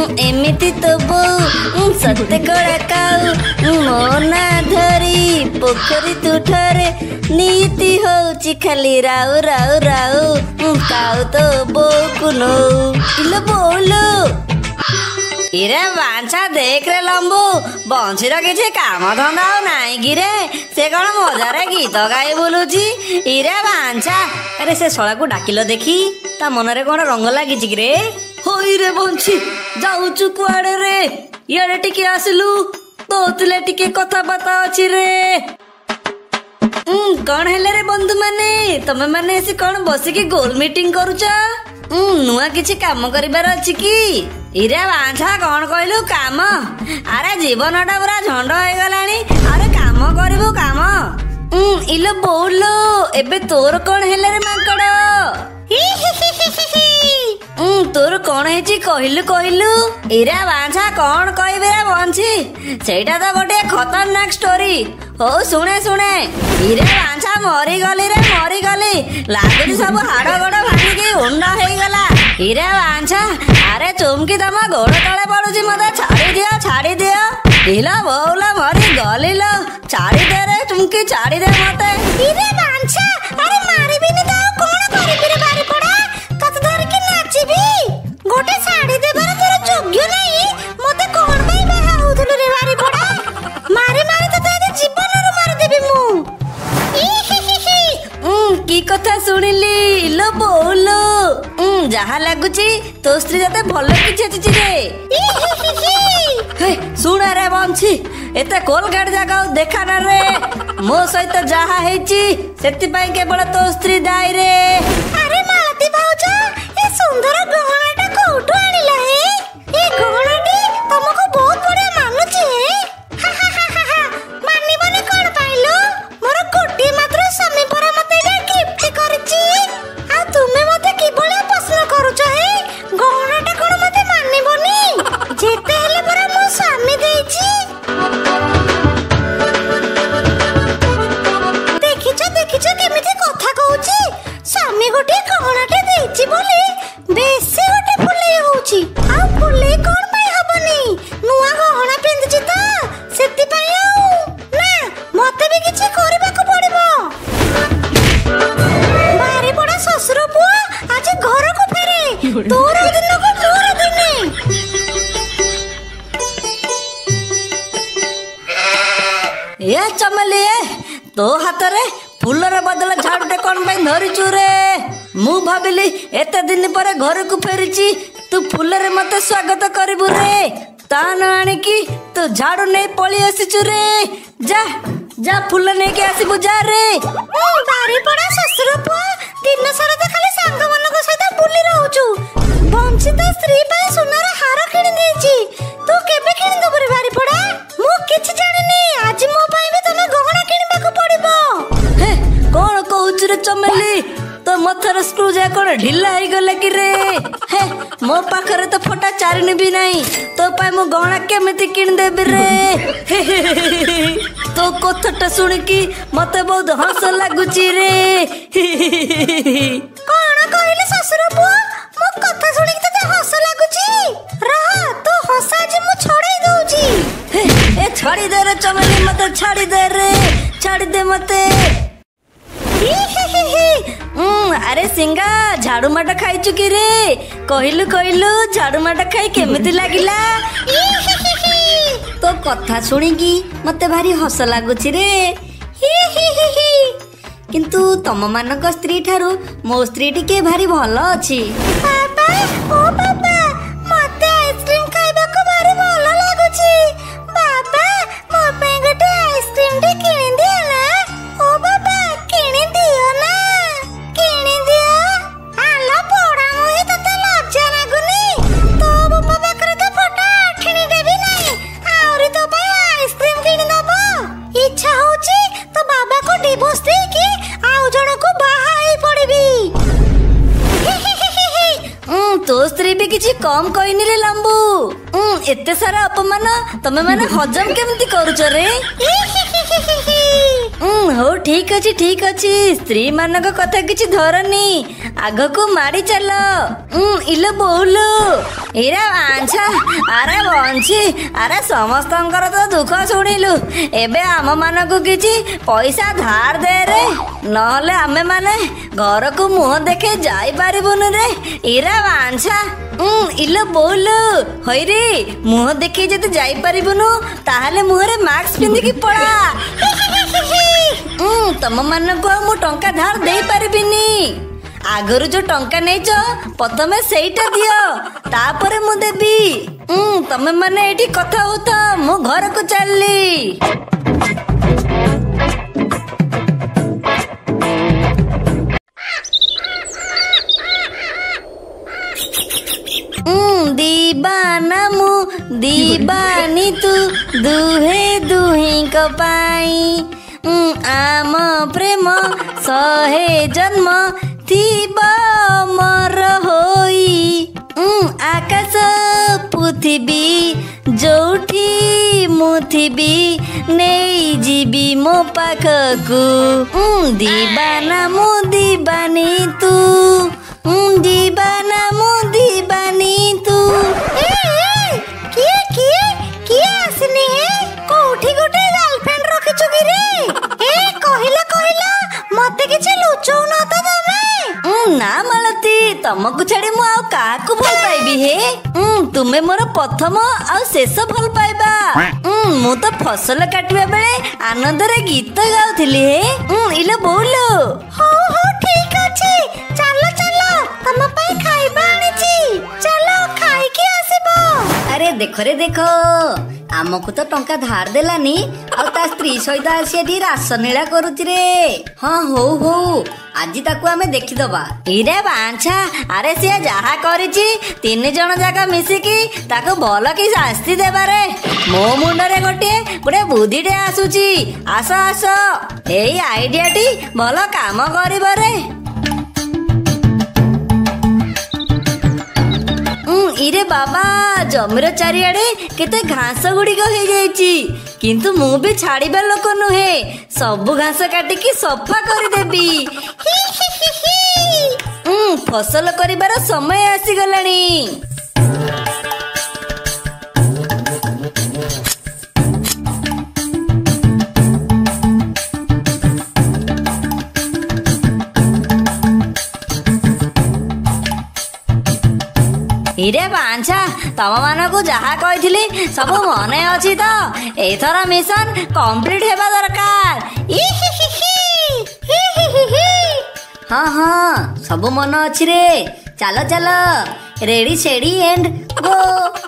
एमिति तो बो सत्य कड़ा काऊ मोना धरी पोखरी तुठरे नीति होची खाली राउ राउ राउ काऊ तो बो कुनो इलो बोलो इरे बांछा देख रे लंबू बंशीर किसी काम धंदा नाई कि रे से कौन मजारे गीत गाई बोलुची इरे बांछा अरे से शला को डाकिल देखी ता मनरे कौन रंग लगी रे होई रे बंशी जाऊचु कुआड़े रे इयाडे टिके आसिलु तोतले टिके कथा बाता अछि रे कौन हेले रे बंधु माने तमे माने से कौन बसिकी गोल मीटिंग करूछ नुआ किछि काम करिबार अछि की इरे बांछा कौन कहलु काम अरे जीवनटा पूरा झंड हो गलानी अरे काम करिबु काम इलो बोलो एबे तोर कौन हेले रे माकड़ तोर कौन हेची कहलु कहलु इरे बांछा कौन कहबे रे बंशी सेटा तो गोटे खतरनाक स्टोरी हो सुने सुने इरे बांछा मरी गली लागुची सब हाड़ गोड़ भांगी उंडा हो गला इरे बांछा अरे चुमकी तम गोड़ तले पड़ुची मते छाड़ी दियो इला बोला मरी गलिलो छाड़ी दे रे चुमकी छाड़ी दे मते इरे बांछा अरे मारी बिनी तो कोन करिबि रे बारी पड़ा तत धर के नाचिबी गोटे छाड़ी देबार तोर योग्य नहीं मते कोन भाई बाहा होथुलु रे बारी पड़ा मारी तो ते जीवन रो मार देबी मु की कथा सुनिली लो बोलो जहा लागुची तो स्त्री जते भलो कि छेची रे हे सुन रे बंशी एते कोलगाट जागा देखा ना रे मो सहित जहा हेची सेति पई केवल तो स्त्री दाई रे अरे मालती भाउजा ए सुंदर गहनाटा कोठु आनिला हे ए गहनाटी तुमको बहुत बड़े मानुची हे मानी बने कोन पाइलो मोर कोटी मात्र स्वामी पर मते गिफ्ट करची आ तुमे मते की बळे प्रश्न करूछ हे गहनाटा कोन मते मानी बनी जेते हेले पर मो स्वामी देची देखिछ केमिति कथा कहूची स्वामी गोटे गहनाटे देची बोले बेसी गोटे फुले होउची आ फुले कोन पई हबनी नुआ गहना पिंदची त सेति पई आउ ना मते भी किछि करबाको पड़िबो बारी पड़ा ससुर पुआ आज घर को फेरे तोर दिन को मोर दिने ए चमले तो हाथ रे फुलर बदल झाड़ूटे कौन पाई धरिचु रे मु भाबिली एते दिन पर घर को फेरिची तू फुलरे मते स्वागत करिबु रे ता न आनिकी तू झाड़ू नहीं पळी आसीचु रे जा जा फुल नहीं के आसीबु जा रे बारी पड़ा ससुर पुआ दिन सारा त खाली संग मन को सहित बुली रहउचु बंशी त स्त्री पाए सुनार हार किनि देची तू केबे किनि दबु रे बारी पड़ा मु किछ जानिनी आज मो पाए भी तमे गहना किनिबा को पड़िबो हे कोन कहउचु रे चमेली तो मथर स्क्रू जा कोन ढिला हो गले कि रे हे मो पाखरे तो फटा चारिनी भी नहीं तो पाए मो गहना केमिति किन देबी रे तो कथटा सुन की मते बहुत हंस लागुची रे कोन कहले ससुर पुआ मो कथा सुन की तते हंस लागुची रहा तो हंसा जे मु छोड़ाई दउची ए छाड़ी दे रे चमेली मते छाड़ी दे मते अरे सिंगा झाड़ू माटा खाई चुकी रे कहलु झाड़ू माटा खाई केमिति लागिला तो कथा सुनिकी मते भारी हस लागुची रे किंतु तम मानक स्त्री ठारू मो स्त्री टिके भारी भलो अछि बाबा ओ बाबा मते आइसक्रीम खाइबा को भारी भलो लागुची बाबा मो पे गोटे आइसक्रीम टे किनि दिया ना ओ बाबा किनि दियो ना किनि दियो आलो पोड़ा मोहि तते लज्जा लागुनी तो बाबा बकरे तो फटा ठिनी देबी नाही आउरी तो भाई आइसक्रीम किनि दबो इच्छा होची तो बाबा को डिवोर्स दे की आउ जण को बाहा ही पड़बी तो स्त्री भी किछि कम कहिनी रे लंबू एते सारा अपमान तमे माने हजम केमती करूछ रे ହଉ ଠିକ ଅଛି ସ୍ତ୍ରୀ ମାନଙ୍କ କଥା କିଛି ଧରନି, ଆଗକୁ ମାଡି ଚାଲ। ଇଲୋ ବୋଉଲୋ, ଏରା ବାଞ୍ଛା, ଆରେ ବଞ୍ଚି, ଆରେ ସମସ୍ତଙ୍କର ତ ଦୁଃଖ ଶୁଣିଲୁ, ଏବେ ଆମ ମାନଙ୍କୁ କିଛି ପଇସା ଧାର ଦେ ରେ, ନହେଲେ ଆମେ ମାନେ ଘରକୁ ମୁହଁ ଦେଖେ ଯାଇପାରିବୁନି ରେ। ଇରା ବାଞ୍ଛା, ଇଲୋ ବୋଉଲୋ, ହଇରେ ମୁହଁ ଦେଖେଇ ଯଦି ଯାଇପାରିବୁନୁ ତାହେଲେ ମୁହଁରେ ମାସ୍କ ପିନ୍ଧିକି ପଳା। ତମ ମାନଙ୍କୁ ଆଉ ମୁଁ ଟଙ୍କା ଧାର ଦେଇପାରିବିନି। ଆଗରୁ ଯୋଉ ଟଙ୍କା ନେଇଛ ପ୍ରଥମେ ସେଇଟା ଦିଅ, ତାପରେ ମୁଁ ଦେବି। ତମେ ମାନେ ଏଇଠି କଥା ହଉଥ, ମୁଁ ଘରକୁ ଚାଲିଲି। दीवाना मु दीवानी तू, दुहे दुहिंक पाई, आम प्रेम सहे जन्म थिब मर होई, आकाश पृथ्वी जोठी मुथिबी नहीं जीवी मो पाखकू, दीवाना मु दीवानी तू, दीवाना मु दीवानी तू। किए आसनी है? कोठी गोटे गर्लफ्रेंड रखिछु कि रे? कहिला मते किछ लुचौ न त तमे? ना मालती, तमको छाड़ी मु आउ काहाकू भल पाइबी हे? तुमे मोर प्रथम आउ शेष भल पाइबा। मु तो फसल काटिबा बेले आनंद रे गीत गाउथिली हे। इले बोलो। हो ठीक अछि, चलो तम पई खाइबा आनिछि, चलो खाइकी आसीबो। अरे देखो रे देखो, आमको तो टंका धार देलानी और ता स्त्री सहित आसी एठी रासनीला करूची रे। हाँ हो आज ताकू आमे देखिदबा। इरे बांछा, अरे सिया जहा करिची तीन जण जाका मिसिकी ताकू भल की शास्ति देबा रे। मो मुंडरे गोटे बुद्धिटे आसुची। आस एई आइडियाटी भल काम करिबो रे। इरे बाबा, जमीर चारिआडे केते घास गुड़िक हो जाइची, किंतु मु भी छाड़िबा लोक नुहे, सबु घास काटिकी सफा करदेबी। फसल करिबार समय आसी गलानी। इरे बांछा, तम मानकु जहा कहिथिली सब मने अछि तो? एथर मिशन कंप्लीट हेबा दरकार। हाँ सब मन अछि रे। चलो रेडी सेडी एंड गो।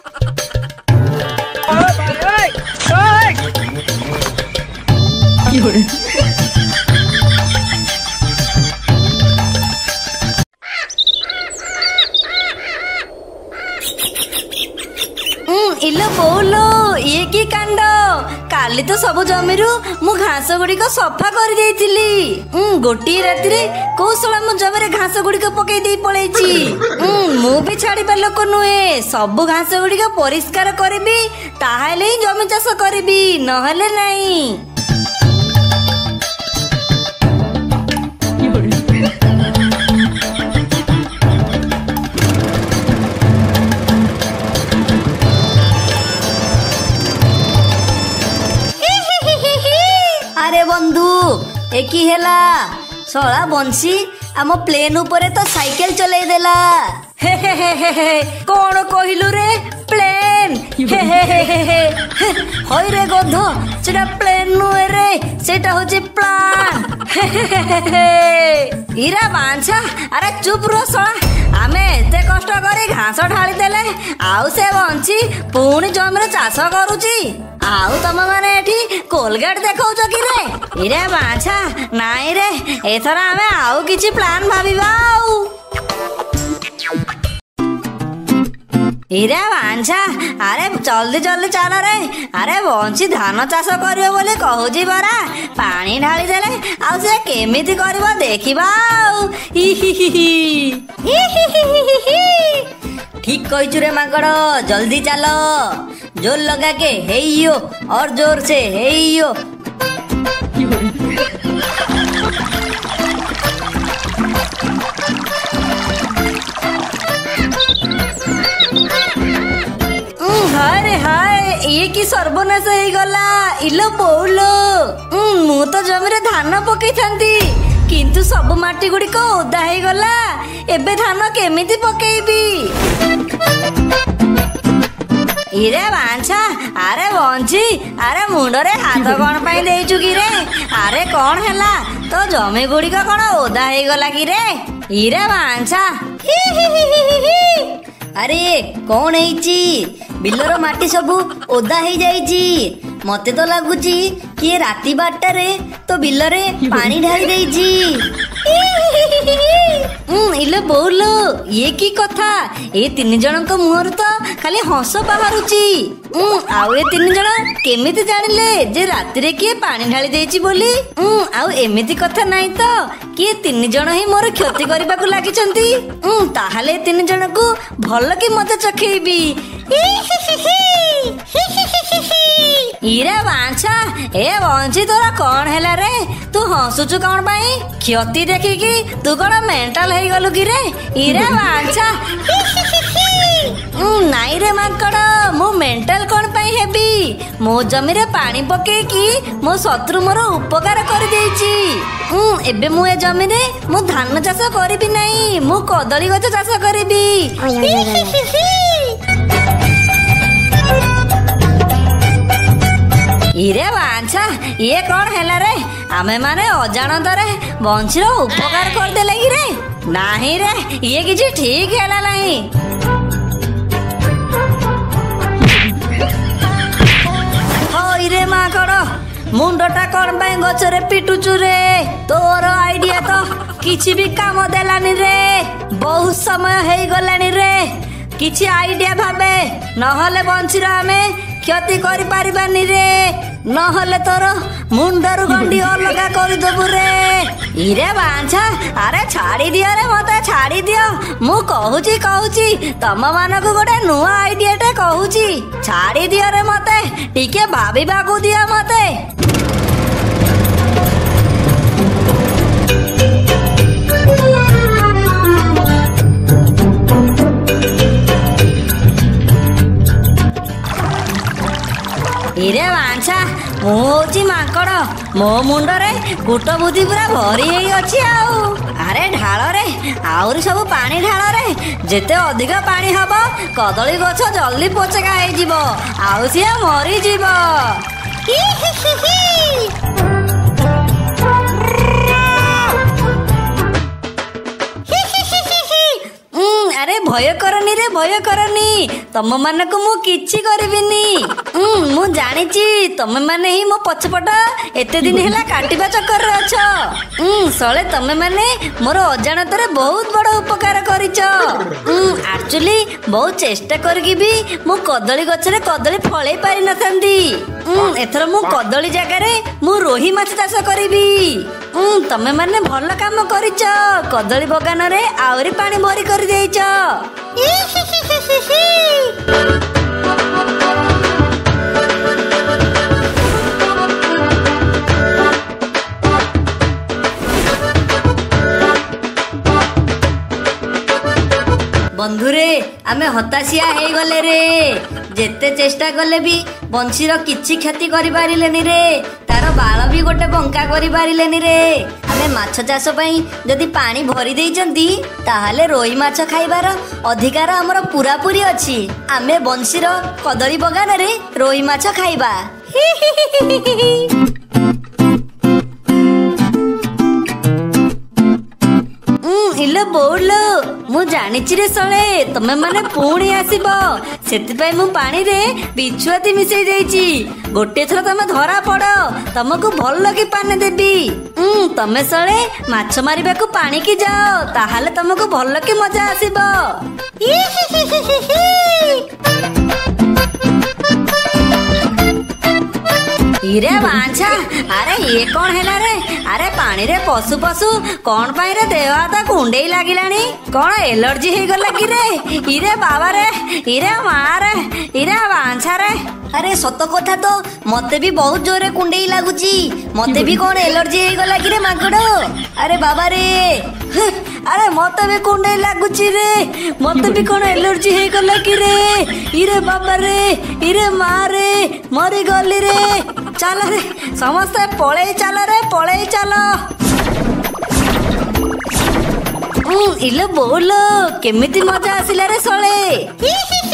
इलो बोलो, ये की कांड? काली तो सब जमीरु मु घास गुड़िक सफा कर देइथिली। गोटी राति रे कौशला मु जमीरे घास गुड़िक पकई देई पळेची। मु भी छाड़िबा लोक नुहे, सब घास गुड़िक परिष्कार करबी, ताहाले ही जमी चाष करबी, नहले नाही। अरे बंधु, एकी हेला सोला बंसी आम प्लेन ऊपर तो साइकिल चलाई देला। कौन कहिलु रे? प्लेन? होय रे गध, सेटा प्लेन नुहे रे, सेटा होची प्लान। इरा बांछा, अरे चुप रो सोला, आमे एते कष्ट करी घास ढाली देले, आउ से बंची पुणी जमीरे चाष करूची। आउ तम माने एठी कोलगेट देखौछ कि रे? इरे बांछा, नाई रे, एथर आमे आउ किछि प्लान भाबिबा। आउ इरे बांछा, अरे जल्दी चल रे। अरे बंची धान चाष करियो बोली कहूची परा, पानी ढाली देले आउ से केमिति करबो देखिबा। आउ ठीक कहिछु रे माकड़, जल्दी चलो, जोर लगा के हेइयो और जोर से हेइयो। हाय हाय ये कि सर्वनाश हो गला इलो बोलो। मु तो जमीरे धान पकई थांती किंतु सब माटी गुड़ी को ओदा हो गला। एबे धान केमिति पकेइबी? इरे बांछा अरे बंची अरे मुंडरे हाथ कौन पाई देइचु कि रे? अरे कौन हैला तो जमी गुड़ी को कौन ओदा हो गला कि रे? इरे बांछा अरे कौन ହେଇଛି? बिलर माटी सबू ओदा हो जाइची। मते तो लगुची कि राती 12टारे तो बिलरे पानी ढाली देइची। इले बोलो ये की कथा? ए 3 जनक मुहर तो खाली हंस बाहरुची। आउ ए 3 जन केमिति जानिले जे राती रे किए पानी ढाली देइची बोली? आउ एमिति कथा नाही तो कि 3 जन ही मोर क्षति करबा को लागिचंती। ताहाले 3 जन को भल कि मते चखेइबी। इरे बांछा ए बंची तोरा कौन हैला रे? तू हंसुचु कौन पाई? क्षति देखिकी तू कौन मेंटल हो गलु कि रे? इरे बांछा नाई रे माकड़ मु मेंटल कौन पाई हेबी? मो जमी रे पानी पकेकी मो शत्रु मोर उपकार कर देइची। एबे मु ए जमी रे मु धान चाष करिबी नाही, मु कदली गछ चाष करिबी। इरे बांछा ये कौन हैला रे? आमे माने अजाणतरे बंशीर उपकार कर देले कि रे? नाही रे ये किछि ठीक हैला नाही। इरे माकड़ मुंडटा कौन पाई गछरे पिटुचु रे? तोर आइडिया तो किछि भी काम देलानी रे। बहुत समय हेई गलानी रे। किछि आइडिया भाबे नहले बंशीर आमे क्षति करि पारिबानी रे। नहले तोर मुंडरू गंडी अलगा कर देबु रे। इरे बांछा अरे छाड़ी दियो रे मते छाड़ी दियो। मु कहूची तम मानक गोटे नुआ आइडिया टे कहूची छाड़ी दियो रे मते टिके भाबिबा को दियो मते। इरे बांछा मु होची माकड़ मो मुंडरे गुट बुद्धि पूरा भरी हेई अछि। आउ अरे ढाल रे आउरी सब पानी ढाल रे। जेते अधिक पानी हबो कदली गछ जल्दी पोचका हेई जिवो आउ सिया मरी जिवो। अरे भय करनी रे भय करनी तम मानक मु किछि करबिनी। मु जानिची तमे माने ही मो पछपट एते दिन हैला काटिबा चक्कर रे अछ। सळे तमे माने मोर अजाणतरे बहुत बड़ उपकार करिछ। एक्चुअली बहुत चेष्टा करकी भी मु कदली गछरे कदली फळै पारि नथंदी। एथर मु कदली जगह रे मु रोही माछ चाष करिबी। तमे माने भल काम करिछ। कदली बगान रे आउरी पानी भरी कर देइछ। बंधुरे आमे हताशिया हे गले रे। जेते चेष्टा कले भी बंशीर किछि क्षति करि पारिलेनी रे। तार बाल भी गोटे बंका करि पारिलेनी रे। आमे माछ चाष पई जदि पानी भरी देइचंती ताहाले रोही माछ खाइबार अधिकार हमर पूरा पूरी अछि। आमे बंशीर कदली बगान रे रोही माछ खाइबा। इलो बोलो मु जानिची रे सळे तमे माने पुणी आसीबो सेति पई मु पानी रे बिछुआती मिसई देइची। गोटे थर तमे धरा पड़ो तमको भल कि पानी देबी। तमे सळे माछ मारिबा को पानी की जाओ ताहाले तमको भल कि मजा आसीबो। इरे बांछा अरे ये कौन हैला रे? अरे पानी रे पशु पशु कौन पाई रे देह हाथ कुंडेई लागिलानी? कौन एलर्जी हे गला कि रे? इरे बाबा रे इरे माँ रे इरे बांछा रे। अरे सत कथा तो मते भी बहुत जोरे कुंडेई लागुची मते भी कौन एलर्जी हो गला कि रे माकड़ अरे बाबा रे अरे मते भी कुंडेई लागुची रे मते भी कौन एलर्जी हो गला कि रे इरे बाबा रे इरे माँ रे मरी गली रे चल रे समस्ते पळेई चल रे पळेई चल इले बोलो केमिति मजा आसिला रे सळे